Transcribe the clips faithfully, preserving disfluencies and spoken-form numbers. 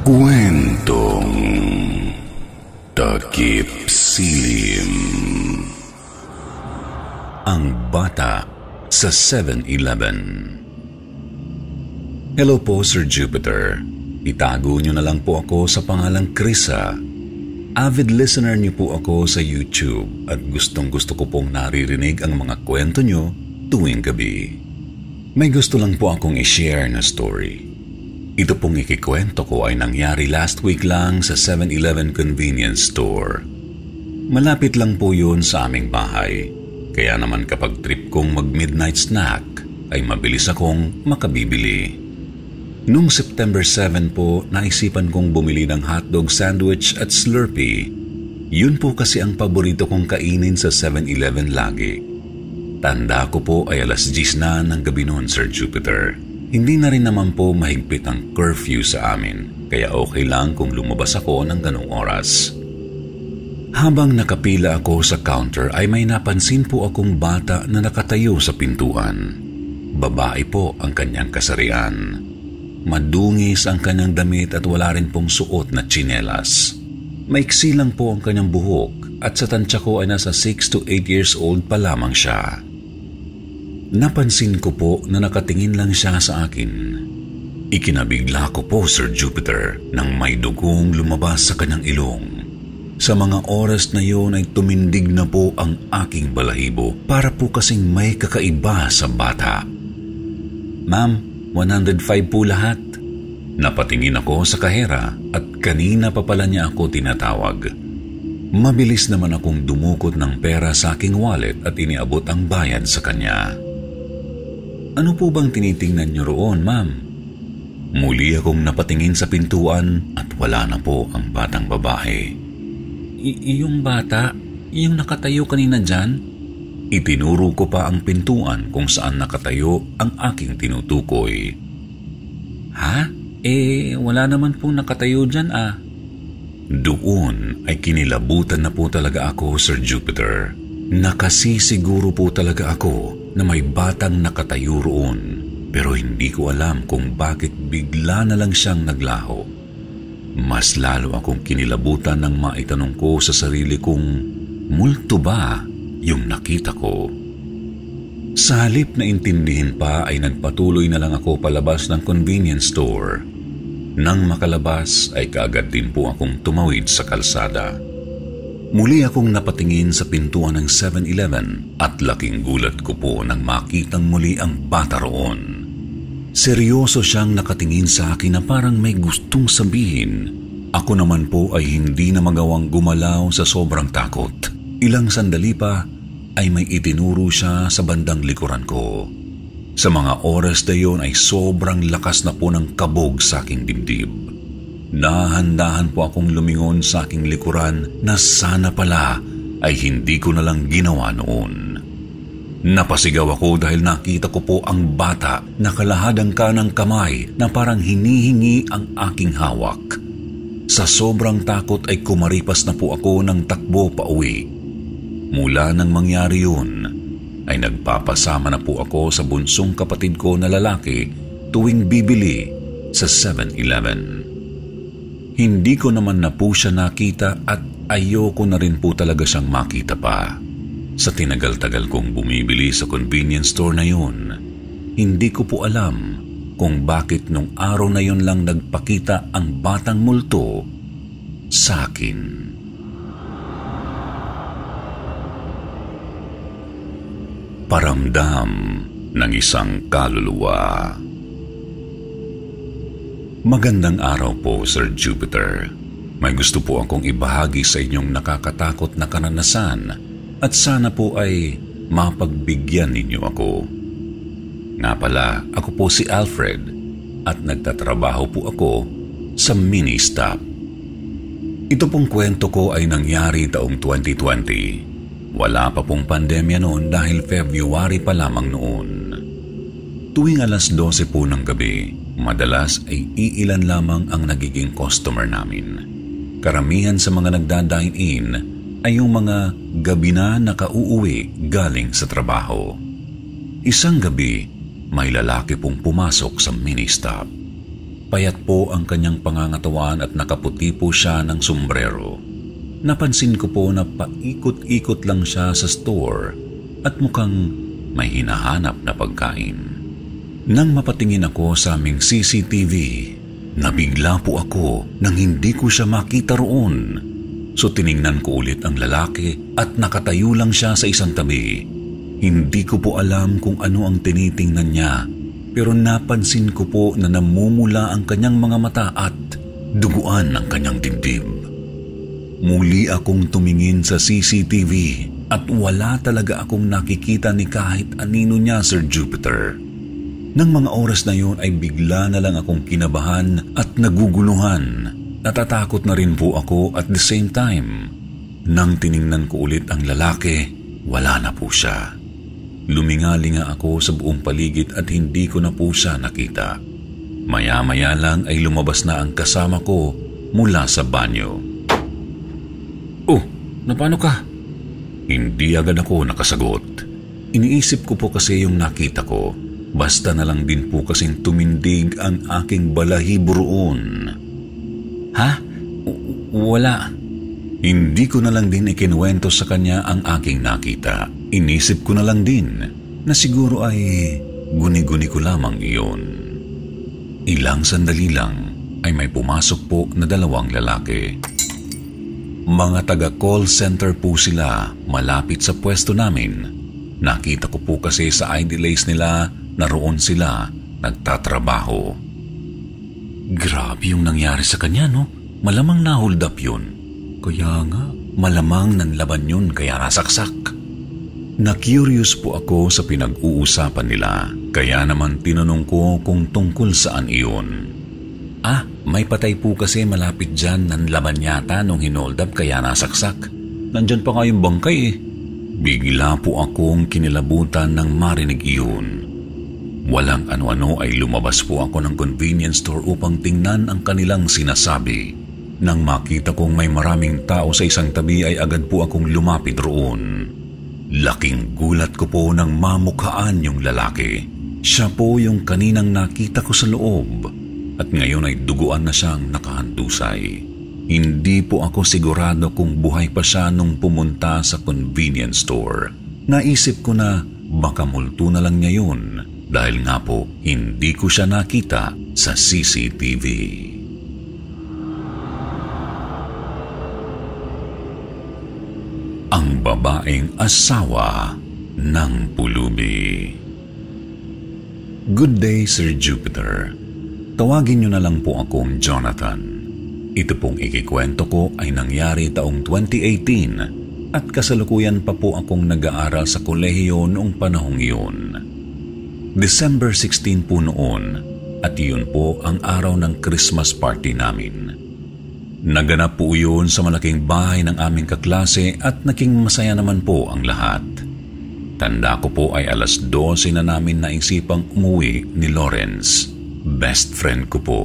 Kwentong Takip Silim. Ang Bata sa seven eleven. Hello po, Sir Jupiter. Itago niyo na lang po ako sa pangalang Krisa. Avid listener niyo po ako sa YouTube at gustong gusto ko pong naririnig ang mga kwento niyo tuwing gabi. May gusto lang po akong i-share na story. Ito pong ikikwento ko ay nangyari last week lang sa seven eleven convenience store. Malapit lang po yun sa aming bahay. Kaya naman kapag trip kong mag-midnight snack ay mabilis akong makabibili. Noong September seven po, naisipan kong bumili ng hotdog sandwich at Slurpee. Yun po kasi ang paborito kong kainin sa seven eleven lagi. Tanda ko po ay alas diyes na ng gabi noon, Sir Jupiter. Hindi na rin naman po mahigpit ang curfew sa amin, kaya okay lang kung lumabas ako ng ganong oras. Habang nakapila ako sa counter ay may napansin po akong bata na nakatayo sa pintuan. Babae po ang kanyang kasarian. Madungis ang kanyang damit at wala rin pong suot na tsinelas. Maiksi lang po ang kanyang buhok at sa tansya ko ay nasa six to eight years old pa lamang siya. Napansin ko po na nakatingin lang siya sa akin. Ikinabigla ko po, Sir Jupiter, nang may dugong lumabas sa kanyang ilong. Sa mga oras na yun ay tumindig na po ang aking balahibo para po kasing may kakaiba sa bata. Ma'am, one hundred five po lahat. Napatingin ako sa kahera at kanina pa pala niya ako tinatawag. Mabilis naman akong dumukot ng pera sa aking wallet at iniabot ang bayad sa kanya. Ano po bang tinitingnan niyo roon, ma'am? Muli akong napatingin sa pintuan at wala na po ang batang babae. I- yung bata, yung nakatayo kanina dyan? Itinuro ko pa ang pintuan kung saan nakatayo ang aking tinutukoy. Ha? Eh, wala naman pong nakatayo dyan ah. Doon ay kinilabutan na po talaga ako, Sir Jupiter. Nakasisiguro po talaga ako na may batang nakatayo roon, pero hindi ko alam kung bakit bigla na lang siyang naglaho. Mas lalo akong kinilabutan nang maitanong ko sa sarili kong multo ba yung nakita ko. Sa halip na intindihin pa ay nagpatuloy na lang ako palabas ng convenience store. Nang makalabas ay kaagad din po akong tumawid sa kalsada. Muli akong napatingin sa pintuan ng seven eleven at laking gulat ko po nang makitang muli ang bata roon. Seryoso siyang nakatingin sa akin na parang may gustong sabihin. Ako naman po ay hindi na magawang gumalaw sa sobrang takot. Ilang sandali pa ay may itinuro siya sa bandang likuran ko. Sa mga oras na yun ay sobrang lakas na po ng kabog sa aking dibdib. Nahandahan po akong lumingon sa aking likuran na sana pala ay hindi ko na lang ginawa noon. Napasigaw ako dahil nakita ko po ang bata na kalahadang kanang kamay na parang hinihingi ang aking hawak. Sa sobrang takot ay kumaripas na po ako ng takbo pa uwi. Mula nang mangyari yun, ay nagpapasama na po ako sa bunsong kapatid ko na lalaki tuwing bibili sa seven eleven. Hindi ko naman na po siya nakita at ayoko na rin po talaga siyang makita pa. Sa tinagal-tagal kong bumibili sa convenience store na yun, hindi ko po alam kung bakit nung araw na yun lang nagpakita ang batang multo sa akin. Paramdam ng isang kaluluwa. Magandang araw po, Sir Jupiter. May gusto po akong ibahagi sa inyong nakakatakot na karanasan at sana po ay mapagbigyan ninyo ako. Nga pala, ako po si Alfred at nagtatrabaho po ako sa mini-stop. Ito pong kwento ko ay nangyari taong twenty twenty. Wala pa pong pandemya noon dahil February pa lamang noon. Tuwing alas dose po ng gabi, madalas ay iilan lamang ang nagiging customer namin. Karamihan sa mga nagda-dine-in ay yung mga gabi na nakauuwi galing sa trabaho. Isang gabi, may lalaki pong pumasok sa mini-stop. Payat po ang kanyang pangangatawan at nakaputi po siya ng sombrero. Napansin ko po na paikot-ikot lang siya sa store at mukhang may hinahanap na pagkain. Nang mapatingin ako sa aming C C T V, nabigla po ako nang hindi ko siya makita roon. So tiningnan ko ulit ang lalaki at nakatayo lang siya sa isang tabi. Hindi ko po alam kung ano ang tinitingnan niya, pero napansin ko po na namumula ang kanyang mga mata at duguan ang kanyang dibdib. Muli akong tumingin sa C C T V at wala talaga akong nakikita ni kahit anino niya, Sir Jupiter. Nang mga oras na yun ay bigla na lang akong kinabahan at naguguluhan. Natatakot na rin po ako at the same time. Nang tiningnan ko ulit ang lalaki, wala na po siya. Lumingalinga ako sa buong paligid at hindi ko na po siya nakita. Maya-maya lang ay lumabas na ang kasama ko mula sa banyo. "Oh, napano ka?" Hindi agad ako nakasagot. Iniisip ko po kasi yung nakita ko. Basta na lang din po kasing tumindig ang aking balahibo roon. "Ha? W- wala." Hindi ko na lang din ikinuwento sa kanya ang aking nakita. Inisip ko na lang din na siguro ay guni-guni ko lamang iyon. Ilang sandali lang ay may pumasok po na dalawang lalaki. Mga taga-call center po sila malapit sa pwesto namin. Nakita ko po kasi sa I D lace nila na roon sila nagtatrabaho. Grabe yung nangyari sa kanya, no? Malamang na-hold up yun. Kaya nga, malamang nanlaban yun kaya nasaksak. Na-curious po ako sa pinag-uusapan nila, kaya naman tinanong ko kung tungkol saan iyon. "Ah, may patay po kasi malapit dyan, nanlaban yata nung hinold up kaya nasaksak. Nandyan pa nga yung bangkay eh." Bigla po akong kinilabutan nang marinig iyon. Walang ano-ano ay lumabas po ako ng convenience store upang tingnan ang kanilang sinasabi. Nang makita kong may maraming tao sa isang tabi ay agad po akong lumapit roon. Laking gulat ko po nang mamukhaan yung lalaki. Siya po yung kaninang nakita ko sa loob at ngayon ay duguan na siyang nakahandusay. Hindi po ako sigurado kung buhay pa siya nung pumunta sa convenience store. Naisip ko na baka multo na lang niya yun dahil nga po hindi ko siya nakita sa C C T V. Ang babaeng asawa ng pulubi. Good day, Sir Jupiter. Tawagin niyo na lang po akong Jonathan. Ito pong ikikwento ko ay nangyari taong twenty eighteen at kasalukuyan pa po akong nag-aaral sa kolehiyo noong panahong iyon. December sixteen po noon at iyon po ang araw ng Christmas party namin. Naganap po yun sa malaking bahay ng aming kaklase at naging masaya naman po ang lahat. Tanda ko po ay alas dose na namin naisipang umuwi ni Lawrence, best friend ko po.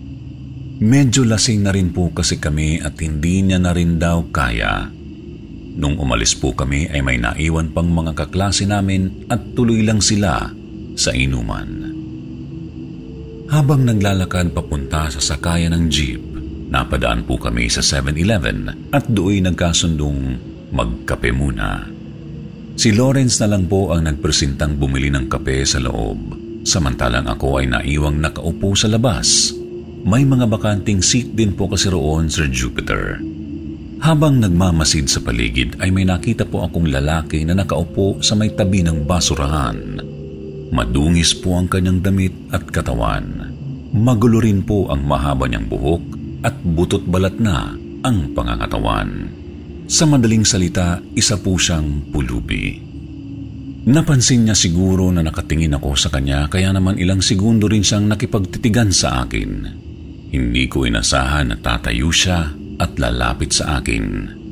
Medyo lasing na rin po kasi kami at hindi niya na rin daw kaya. Nung umalis po kami ay may naiwan pang mga kaklase namin at tuloy lang sila sa inuman. Habang naglalakad papunta sa sakayan ng jeep, napadaan po kami sa seven eleven at do'y nagkasundong magkape muna. Si Lawrence na lang po ang nagpresentang bumili ng kape sa loob, samantalang ako ay naiwang nakaupo sa labas. May mga bakanting seat din po kasi roon, Sir Jupiter. Habang nagmamasid sa paligid ay may nakita po akong lalaki na nakaupo sa may tabi ng basurahan. Madungis po ang kanyang damit at katawan. Magulo rin po ang mahaba niyang buhok at butot balat na ang pangangatawan. Sa madaling salita, isa po siyang pulubi. Napansin niya siguro na nakatingin ako sa kanya kaya naman ilang segundo rin siyang nakipagtitigan sa akin. Hindi ko inasahan na tatayo siya at lalapit sa akin.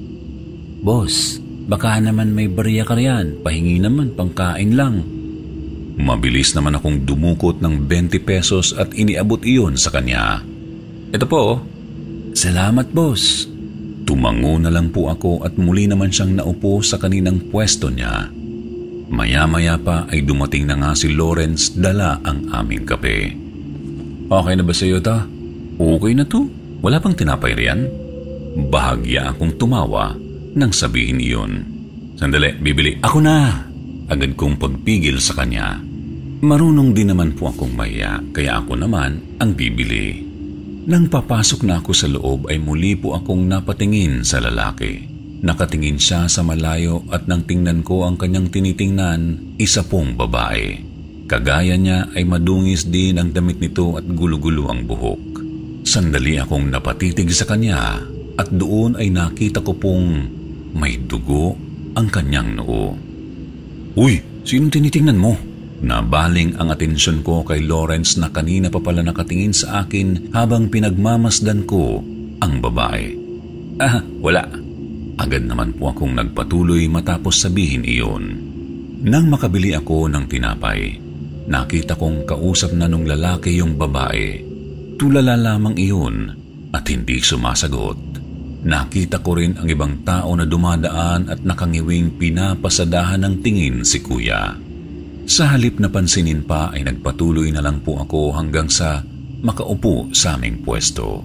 "Boss, baka naman may barya ka riyan. Pahingi naman, pangkain lang." Mabilis naman akong dumukot ng twenty pesos at iniabot iyon sa kanya. "Ito po." "Salamat, boss." Tumango na lang po ako at muli naman siyang naupo sa kaninang pwesto niya. Maya-maya pa ay dumating na nga si Lawrence dala ang aming kape. Okay na ba sa'yo ta? Okay na to. Wala pang tinapay riyan? Bahagya akong tumawa nang sabihin iyon. Sandali, bibili. Ako na! Agad kong pagpigil sa kanya. Marunong din naman po akong mahiya, kaya ako naman ang bibili. Nang papasok na ako sa loob ay muli po akong napatingin sa lalaki. Nakatingin siya sa malayo at nang tingnan ko ang kanyang tinitingnan, isa pong babae. Kagaya niya ay madungis din ang damit nito at gulo-gulo ang buhok. Sandali akong napatitig sa kanya at doon ay nakita ko pong may dugo ang kanyang noo. Uy, sinong tinitingnan mo? Nabaling ang atensyon ko kay Lawrence na kanina pa pala nakatingin sa akin habang pinagmamasdan ko ang babae. Ah, wala. Agad naman po akong nagpatuloy matapos sabihin iyon. Nang makabili ako ng tinapay, nakita kong kausap na nung lalaki yung babae. Tulala lamang iyon at hindi sumasagot. Nakita ko rin ang ibang tao na dumadaan at nakangiwing pinapasadahan ng tingin si kuya. Sa halip na pansinin pa ay nagpatuloy na lang po ako hanggang sa makaupo sa aming pwesto.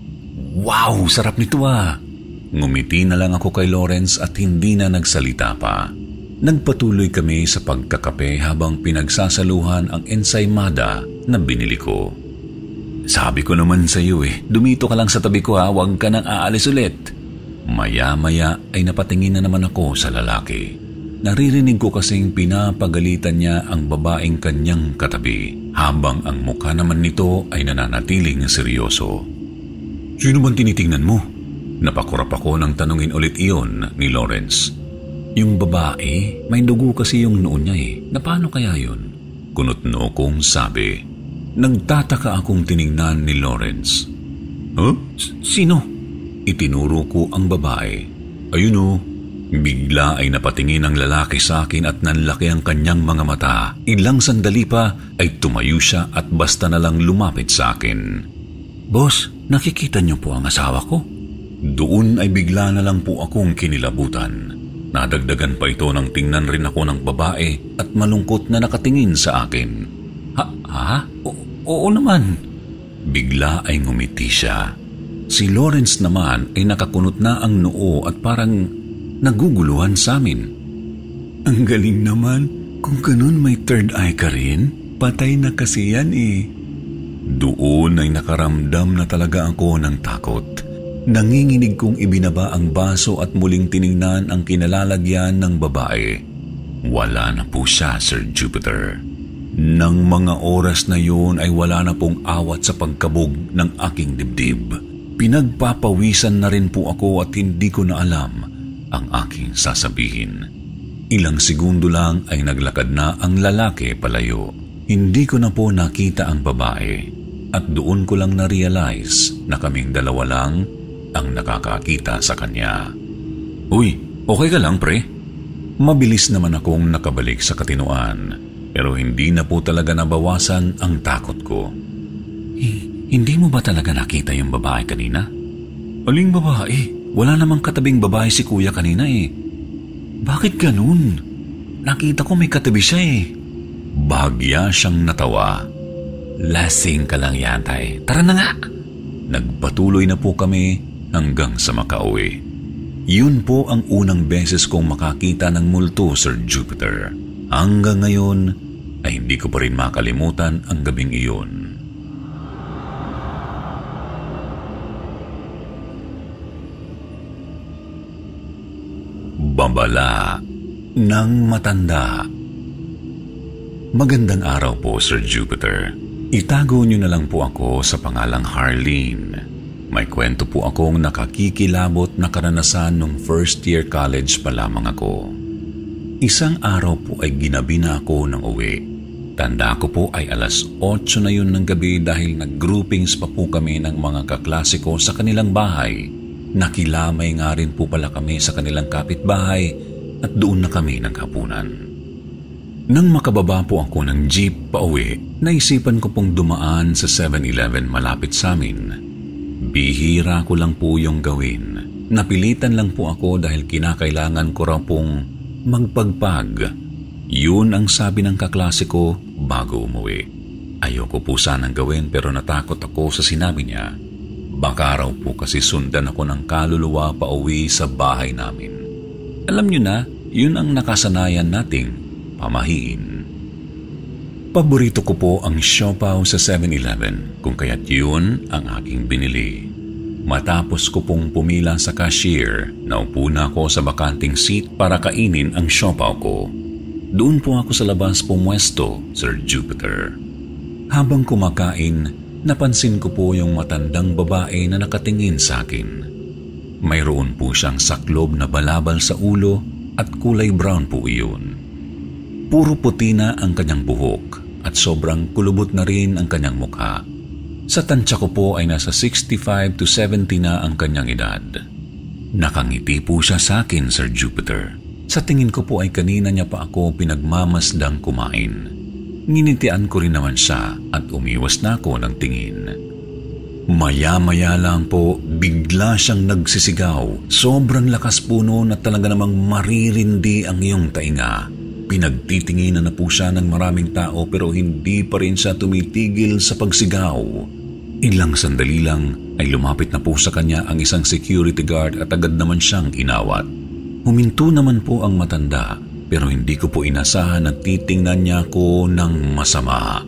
Wow, sarap nito ah! Ngumiti na lang ako kay Lawrence at hindi na nagsalita pa. Nagpatuloy kami sa pagkakape habang pinagsasaluhan ang ensaymada na binili ko. Sabi ko naman sa iyo eh, dumito ka lang sa tabi ko ha, huwag ka nang aalis ulit. Maya-maya ay napatingin na naman ako sa lalaki. Naririnig ko kasing pinapagalitan niya ang babaeng kanyang katabi, habang ang mukha naman nito ay nananatiling seryoso. Sino bang tinitingnan mo? Napakurap ako nang tanungin ulit iyon ni Lawrence. Yung babae, may dugo kasi yung noo niya eh. Na paano kaya yun? Kunot-no kong sabi. Nagtataka akong tiningnan ni Lawrence. Huh? S- sino? Itinuro ko ang babae. Ayun o. Bigla ay napatingin ang lalaki sa akin at nanlaki ang kanyang mga mata. Ilang sandali pa ay tumayo siya at basta na lang lumapit sa akin. Boss, nakikita niyo po ang asawa ko? Doon ay bigla na lang po akong kinilabutan. Nadagdagan pa ito nang tingnan rin ako ng babae at malungkot na nakatingin sa akin. Ha? Ha? O- oo naman. Bigla ay ngumiti siya. Si Lawrence naman ay nakakunot na ang noo at parang naguguluhan sa amin. Ang galing naman. Kung ganun may third eye ka rin, patay na kasi yan eh. Doon ay nakaramdam na talaga ako ng takot. Nanginginig kong ibinaba ang baso at muling tiningnan ang kinalalagyan ng babae. Wala na po siya, Sir Jupiter. Nang mga oras na yun ay wala na pong awat sa pagkabog ng aking dibdib. Pinagpapawisan na rin po ako at hindi ko na alam ang aking sasabihin. Ilang segundo lang ay naglakad na ang lalaki palayo. Hindi ko na po nakita ang babae at doon ko lang na-realize na kaming dalawa lang ang nakakakita sa kanya. Uy, okay ka lang pre? Mabilis naman akong nakabalik sa katinoan pero hindi na po talaga nabawasan ang takot ko. H- hindi mo ba talaga nakita yung babae kanina? Aling babae? Wala namang katabing babae si kuya kanina eh. Bakit ganun? Nakita ko may katabi siya eh. Bahagya siyang natawa. Lasing ka lang yata eh. Tara na nga! Nagpatuloy na po kami hanggang sa makauwi. Yun po ang unang beses kong makakita ng multo, Sir Jupiter. Hanggang ngayon ay hindi ko pa rin makalimutan ang gabing iyon. Babala ng matanda. Magandang araw po, Sir Jupiter. Itago niyo na lang po ako sa pangalang Harleen. May kwento po akong nakakikilabot na karanasan nung first year college pa lamang ako. Isang araw po ay ginabi na ako ng uwi. Tanda ko po ay alas otso na yun ng gabi dahil nag-groupings pa po kami ng mga kaklase ko sa kanilang bahay. Nakilamay nga rin po pala kami sa kanilang kapitbahay at doon na kami naghapunan. Nang makababa po ako ng jeep pa uwi, naisipan ko pong dumaan sa seven eleven malapit sa amin. Bihira ko lang po yung gawin. Napilitan lang po ako dahil kinakailangan ko raw pong magpagpag. Yun ang sabi ng kaklase ko bago umuwi. Ayoko po sanang gawin pero natakot ako sa sinabi niya. Baka raw po kasi sundan ako ng kaluluwa pa uwi sa bahay namin. Alam niyo na, yun ang nakasanayan nating pamahiin. Paborito ko po ang siopaw sa seven eleven, kung kaya't yun ang aking binili. Matapos ko pong pumila sa cashier, naupo na ako sa bakanting seat para kainin ang siopaw ko. Doon po ako sa labas pumwesto, Sir Jupiter. Habang kumakain, napansin ko po yung matandang babae na nakatingin sa akin. Mayroon po siyang saklob na balabal sa ulo at kulay brown po iyon. Puro puti na ang kanyang buhok at sobrang kulubot na rin ang kanyang mukha. Sa tansya ko po ay nasa sixty-five to seventy na ang kanyang edad. Nakangiti po siya sa akin, Sir Jupiter. Sa tingin ko po ay kanina niya pa ako pinagmamasdang kumain. Nginitian ko rin naman siya at umiwas na ako ng tingin. Maya-maya lang po, bigla siyang nagsisigaw. Sobrang lakas po noon at talaga namang maririndi ang iyong tainga. Pinagtitinginan na po siya ng maraming tao pero hindi pa rin siya tumitigil sa pagsigaw. Ilang sandali lang ay lumapit na po sa kanya ang isang security guard at agad naman siyang inawat. Huminto naman po ang matanda pero hindi ko po inasahan na titingnan niya ako ng masama.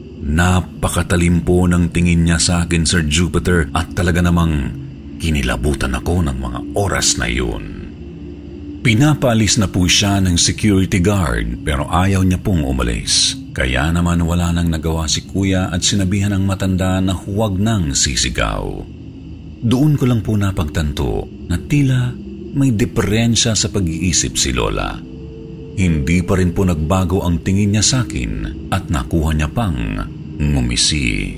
Napakatalim po ng tingin niya sa akin, Sir Jupiter, at talaga namang kinilabutan ako ng mga oras na iyon. Pinapaalis na po siya ng security guard pero ayaw niya pong umalis. Kaya naman wala nang nagawa si kuya at sinabihan ng matanda na huwag nang sisigaw. Doon ko lang po napagtanto na tila may diferensya sa pag-iisip si Lola. Hindi pa rin po nagbago ang tingin niya sa akin at nakuha niya pang ngumisi.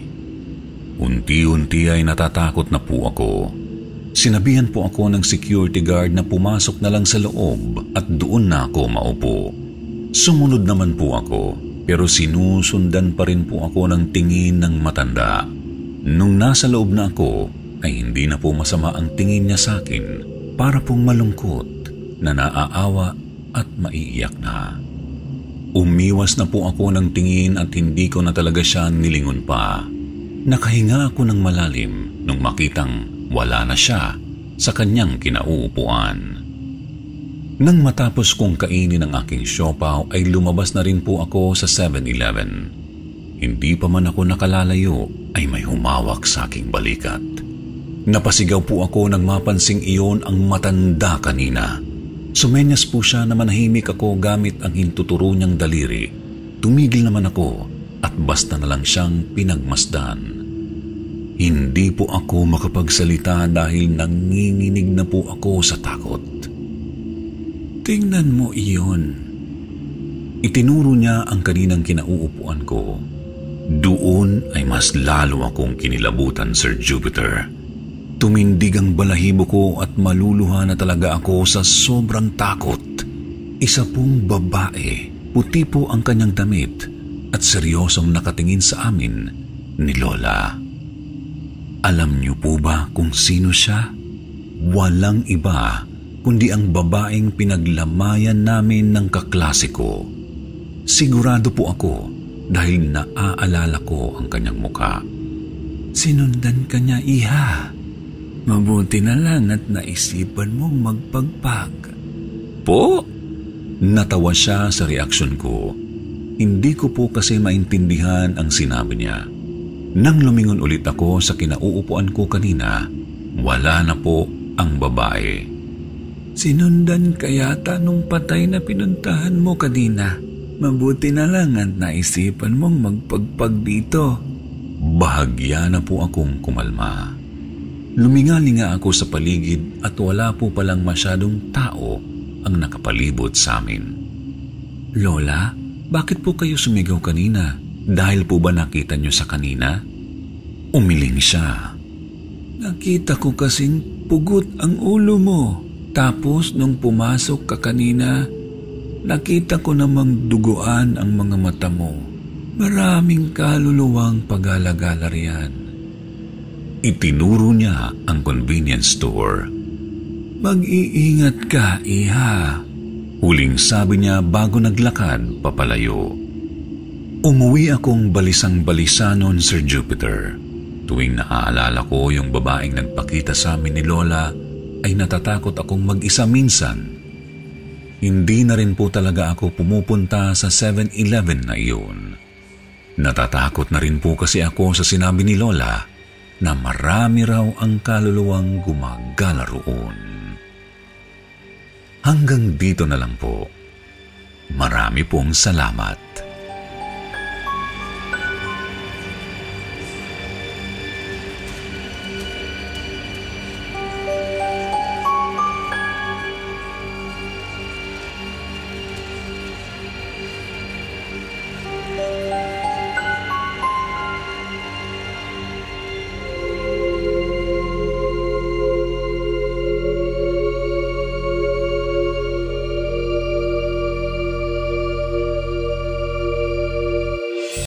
Unti-unti ay natatakot na po ako. Sinabihan po ako ng security guard na pumasok na lang sa loob at doon na ako maupo. Sumunod naman po ako pero sinusundan pa rin po ako ng tingin ng matanda. Nung nasa loob na ako ay hindi na po masama ang tingin niya sa akin para pong malungkot na naaawa at maiiyak na. Umiwas na po ako ng tingin at hindi ko na talaga siya nilingon pa. Nakahinga ako ng malalim nung makitang wala na siya sa kanyang kinauupuan. Nang matapos kong kainin ang aking siopaw ay lumabas na rin po ako sa seven eleven. Hindi pa man ako nakalalayo ay may humawak sa aking balikat. Napasigaw po ako nang mapansing iyon ang matanda kanina. Sumenyas po siya na manahimik ako gamit ang hintuturo niyang daliri. Tumigil naman ako at basta na lang siyang pinagmasdan. Hindi po ako makapagsalita dahil nanginginig na po ako sa takot. Tingnan mo iyon. Itinuro niya ang kaninang kinauupuan ko. Doon ay mas lalo akong kinilabutan, Sir Jupiter. Tumindig ang balahibo ko at maluluha na talaga ako sa sobrang takot. Isa pong babae, puti po ang kanyang damit at seryosong nakatingin sa amin ni Lola. Alam niyo po ba kung sino siya? Walang iba kundi ang babaeng pinaglamayan namin ng kaklase ko. Sigurado po ako dahil naaalala ko ang kanyang mukha. Sinundan ka niya, iha. Mabuti na lang at naisipan mong magpagpag. Po? Natawa siya sa reaksyon ko. Hindi ko po kasi maintindihan ang sinabi niya. Nang lumingon ulit ako sa kinauupuan ko kanina, wala na po ang babae. Sinundan ka yata nung patay na pinuntahan mo kanina. Mabuti na lang at naisipan mong magpagpag dito. Bahagya na po akong kumalma. Lumingalinga ako sa paligid at wala po palang masyadong tao ang nakapalibot sa amin. Lola, bakit po kayo sumigaw kanina? Dahil po ba nakita niyo sa kanina? Umiling siya. Nakita ko kasing pugot ang ulo mo. Tapos nung pumasok ka kanina, nakita ko namang duguan ang mga mata mo. Maraming kaluluwang pag-alagala riyan. Itinuro niya ang convenience store. Mag-iingat ka, iha. Huling sabi niya bago naglakad papalayo. Umuwi akong balisang-balisa noon, Sir Jupiter. Tuwing naaalala ko yung babaeng nagpakita sa amin ni Lola, ay natatakot akong mag-isa minsan. Hindi na rin po talaga ako pumupunta sa seven eleven na iyon. Natatakot na rin po kasi ako sa sinabi ni Lola na marami raw ang kaluluwang gumagala roon. Hanggang dito na lang po. Marami pong salamat.